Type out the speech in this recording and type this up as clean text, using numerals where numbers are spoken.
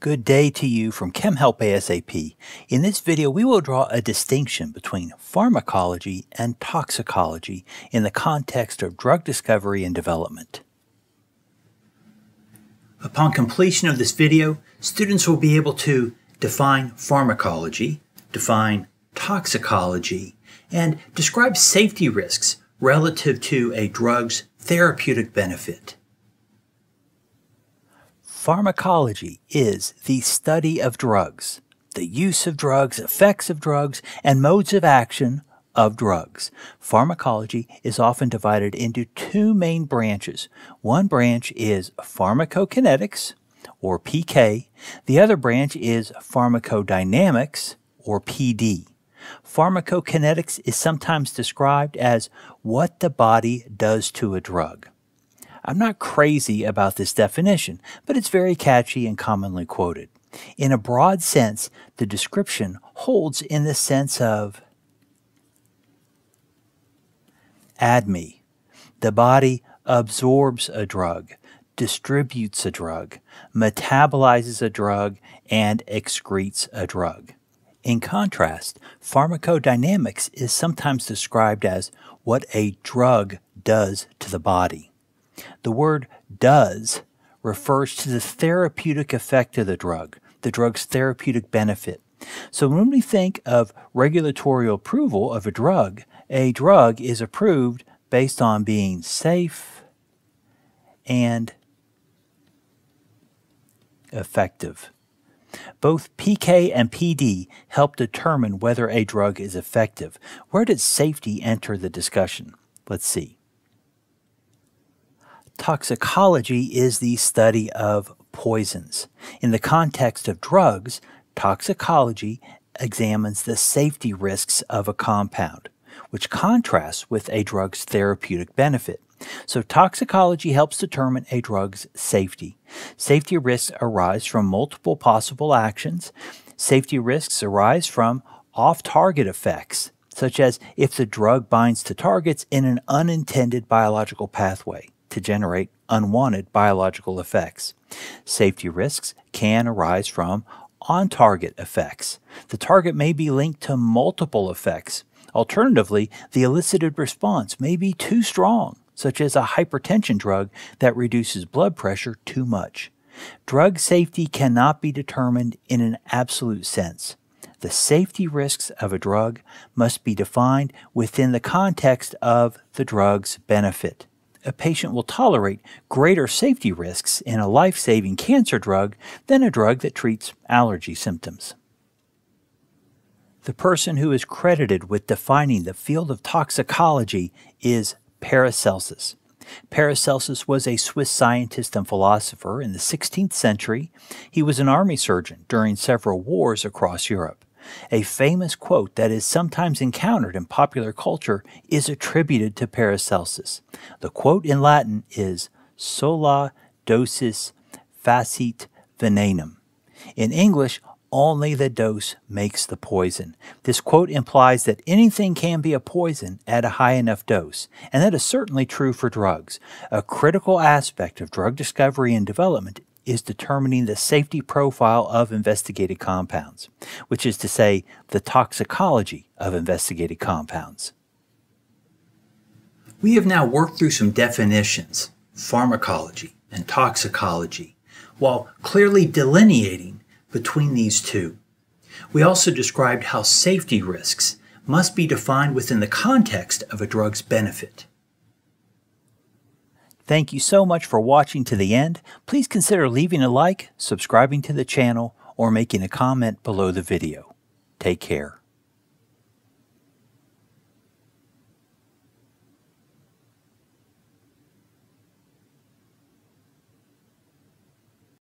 Good day to you from Chem Help ASAP. In this video, we will draw a distinction between pharmacology and toxicology in the context of drug discovery and development. Upon completion of this video, students will be able to define pharmacology, define toxicology, and describe safety risks relative to a drug's therapeutic benefit. Pharmacology is the study of drugs, the use of drugs, effects of drugs, and modes of action of drugs. Pharmacology is often divided into two main branches. One branch is pharmacokinetics, or PK. The other branch is pharmacodynamics, or PD. Pharmacokinetics is sometimes described as what the body does to a drug. I'm not crazy about this definition, but it's very catchy and commonly quoted. In a broad sense, the description holds in the sense of ADME. The body absorbs a drug, distributes a drug, metabolizes a drug, and excretes a drug. In contrast, pharmacodynamics is sometimes described as what a drug does to the body. The word does refers to the therapeutic effect of the drug's therapeutic benefit. So when we think of regulatory approval of a drug is approved based on being safe and effective. Both PK and PD help determine whether a drug is effective. Where does safety enter the discussion? Let's see. Toxicology is the study of poisons. In the context of drugs, toxicology examines the safety risks of a compound, which contrasts with a drug's therapeutic benefit. So toxicology helps determine a drug's safety. Safety risks arise from multiple possible actions. Safety risks arise from off-target effects, such as if the drug binds to targets in an unintended biological pathway to generate unwanted biological effects. Safety risks can arise from on-target effects. The target may be linked to multiple effects. Alternatively, the elicited response may be too strong, such as a hypertension drug that reduces blood pressure too much. Drug safety cannot be determined in an absolute sense. The safety risks of a drug must be defined within the context of the drug's benefit. A patient will tolerate greater safety risks in a life-saving cancer drug than a drug that treats allergy symptoms. The person who is credited with defining the field of toxicology is Paracelsus. Paracelsus was a Swiss scientist and philosopher in the 16th century. He was an army surgeon during several wars across Europe. A famous quote that is sometimes encountered in popular culture is attributed to Paracelsus. The quote in Latin is sola dosis facit venenum. In English, only the dose makes the poison. This quote implies that anything can be a poison at a high enough dose, and that is certainly true for drugs. A critical aspect of drug discovery and development is determining the safety profile of investigated compounds, which is to say, the toxicology of investigated compounds. We have now worked through some definitions, pharmacology and toxicology, while clearly delineating between these two. We also described how safety risks must be defined within the context of a drug's benefit. Thank you so much for watching to the end. Please consider leaving a like, subscribing to the channel, or making a comment below the video. Take care.